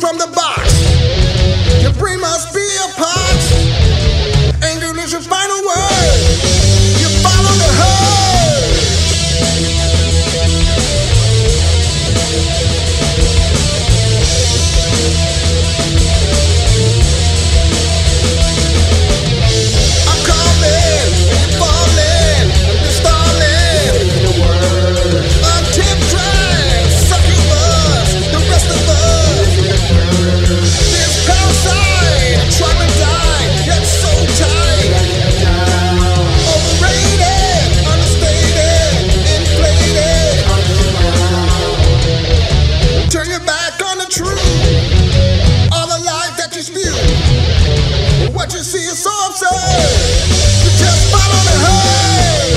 from the box. Your brain must be a pot. Anger is your final word. You follow the herd. I'm calling, you're falling, you're stalling. A tip track, succubus, the rest of us. This parasite, trying to die, yet so tight. Overrated, understated, inflated. Turn your back on the truth. All the lies that you spew. What you see is so absurd. You just follow the herd.